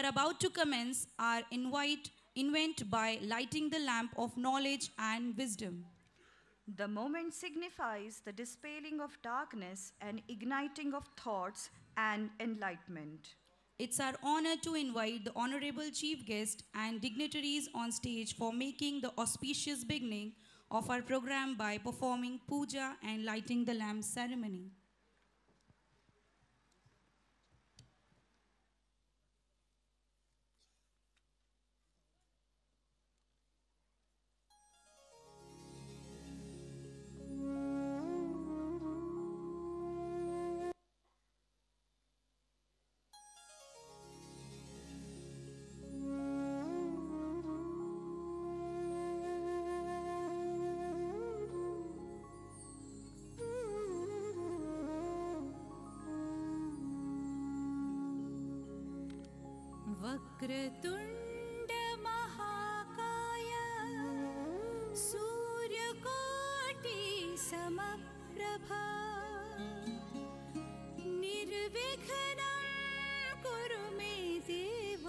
about to commence our invent by lighting the lamp of knowledge and wisdom. The moment signifies the dispelling of darkness and igniting of thoughts and enlightenment. It's our honor to invite the honorable chief guest and dignitaries on stage for making the auspicious beginning of our program by performing puja and lighting the lamp ceremony. Vakratunda महाकाय सूर्यकोटि समप्रभा निर्विघ्नं कुरु मे देव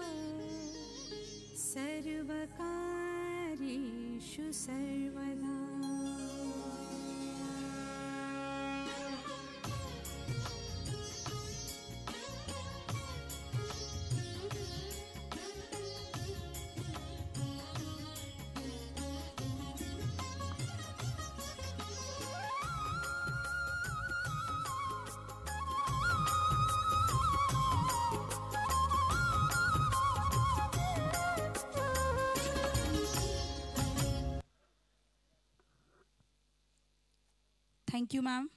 सर्वकार्येषु सर्वदा. Thank you, ma'am.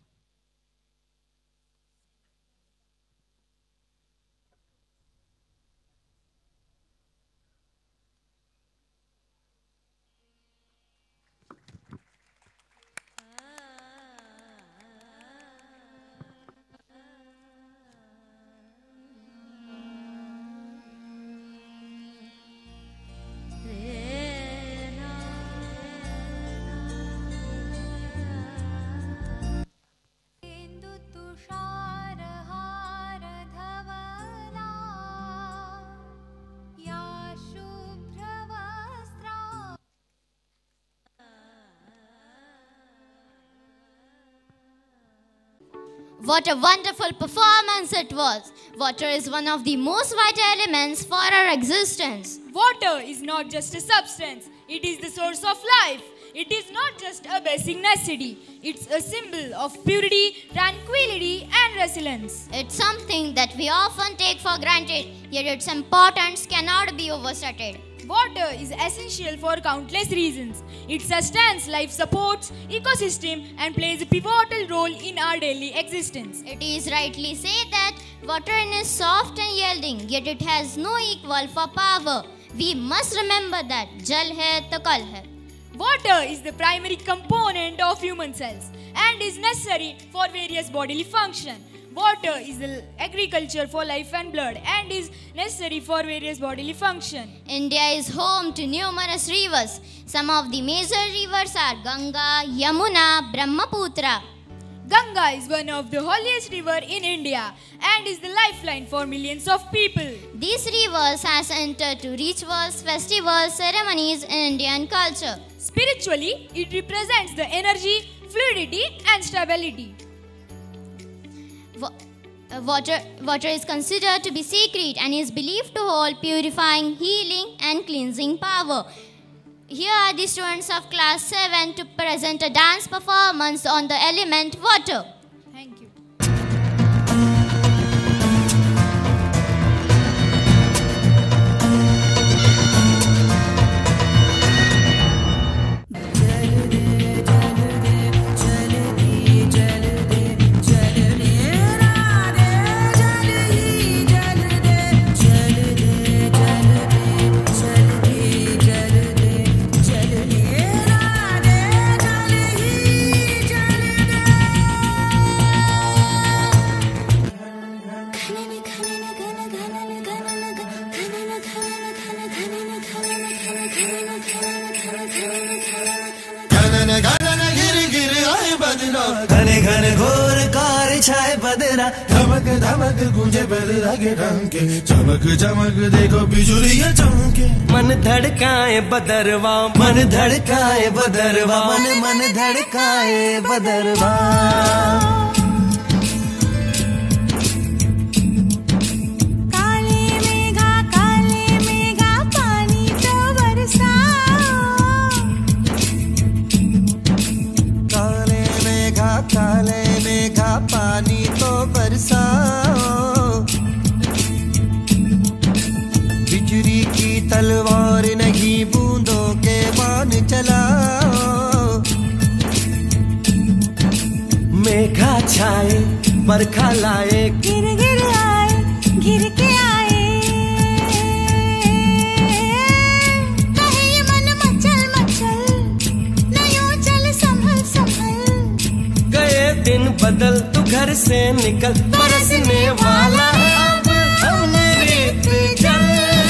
What a wonderful performance it was. Water is one of the most vital elements for our existence. Water is not just a substance, it is the source of life. It is not just a basic necessity, it's a symbol of purity, tranquility and resilience. It's something that we often take for granted, yet its importance cannot be overstated. Water is essential for countless reasons. It sustains life, supports ecosystem and plays a pivotal role in our daily existence. It is rightly said that water is soft and yielding, yet it has no equal for power. We must remember that Jal hai to kal hai. Water is the primary component of human cells and is necessary for various bodily functions. Water is the agriculture for life and blood and is necessary for various bodily functions. India is home to numerous rivers. Some of the major rivers are Ganga, Yamuna, Brahmaputra. Ganga is one of the holiest rivers in India and is the lifeline for millions of people. These rivers have entered to rituals, festivals, ceremonies in Indian culture. Spiritually, it represents the energy, fluidity and stability. Water is considered to be sacred and is believed to hold purifying, healing and cleansing power. Here are the students of class 7 to present a dance performance on the element water. Thank you. बदरा, धमक धमक गूंजे बदरा के डंके, चमक चमक देखो बिजुलियां चमके। मन धड़काए बदरवा, मन धड़काए बदरवा, मन मन धड़काए बदरवा। काले मेघा पानी तो बरसाओ, बिजली की तलवार नहीं बूंदों के बाण चलाओ। मेघा छाए बरखा लाए, गिर गिर आए, गिर के आए, कहे ये मन मचल मचल, न यूं चल संभल संभल। गए दिन बदल तू घर से निकल, बरसने वाला अब हमने रेत जल।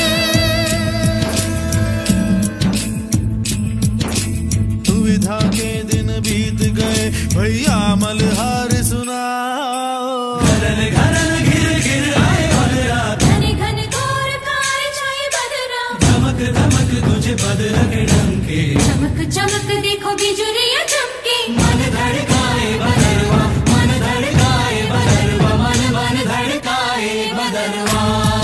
दुविधा के दिन बीत गए भैया मलहार सुनाओ। घरन घरन घिर घिर आए बदरा, घने घने घोर कार छाए बदरा, धमक धमक तुझे बदरा के डंके, चमक चमक देखो बिजुलियां चमके। मन धड़काए बदरवा, मन धड़काए बदरवा, मन मन धड़काए बदरवा।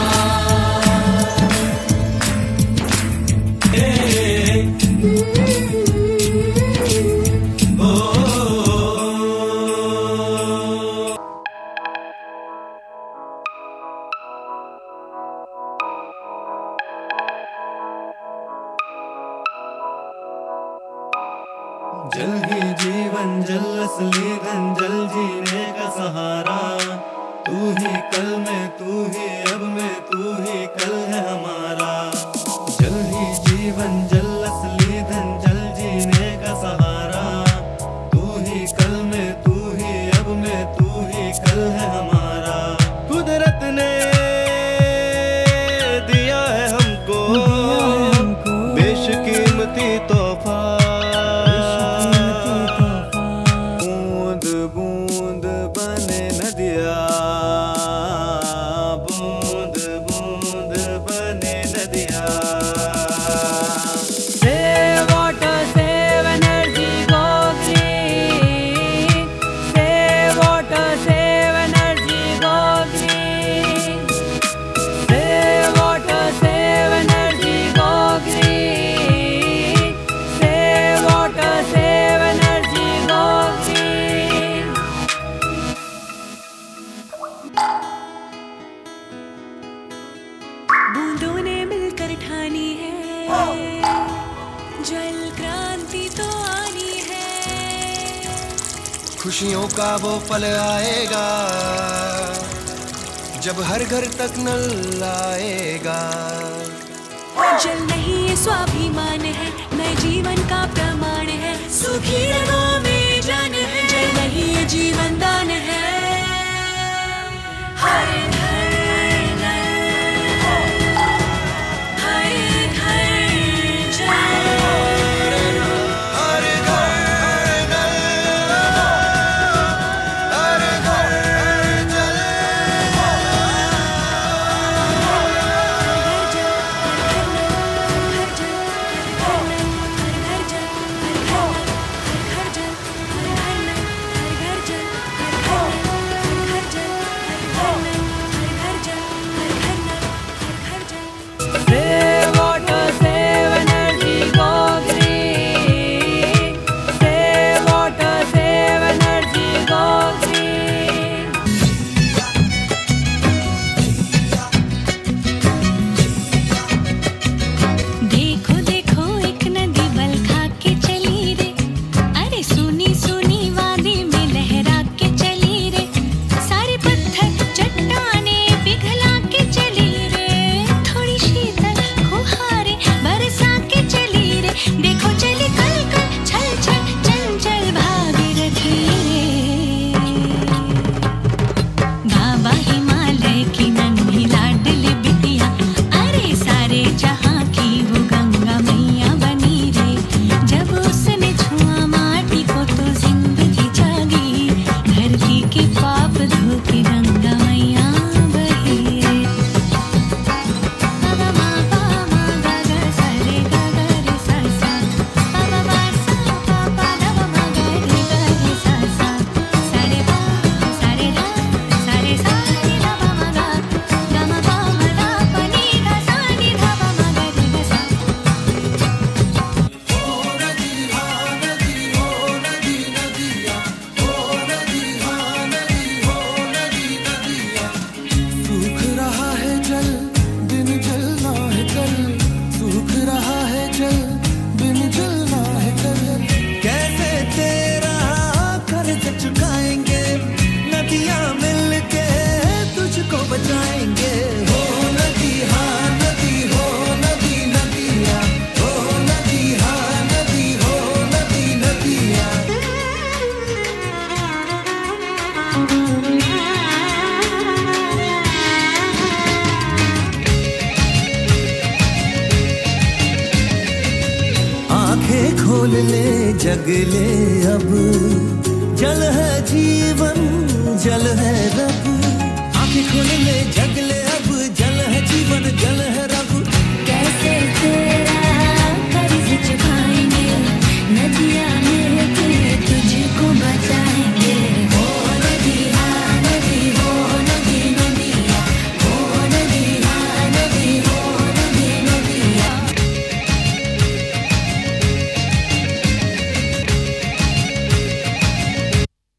जल ही जीवन जल असली धन, जल जीने का सहारा। तू ही कल में, तू ही अब में, तू ही कल है हमारा। जल ही जीवन जल असली धन, जल जीने का सहारा। तू ही कल में, तू ही अब में, तू ही कल है हमारा। कुदरत ने दिया है हमको बेशकीमती तोहफा। बूंदों ने मिलकर ठानी है, जल क्रांति तो आनी है। खुशियों का वो पल आएगा जब हर घर तक नल आएगा। जल नहीं ये स्वाभिमान है, नए जीवन का प्रमाण है। सूखी रगों में जान है, जल नहीं ये जीवन दान है। हर घर नल, हर घर जल, हर घर नल, हर घर जल। हर घर जल, हर घर जल, हर घर नल, हर घर जल, हर घर नल, हर घर जल, हर घर नल, हर घर जल, हर घर नल, ले जग ले अब, जल है जीवन जल है रब। आंखें खोल ले जग ले अब, जल है जीवन जल है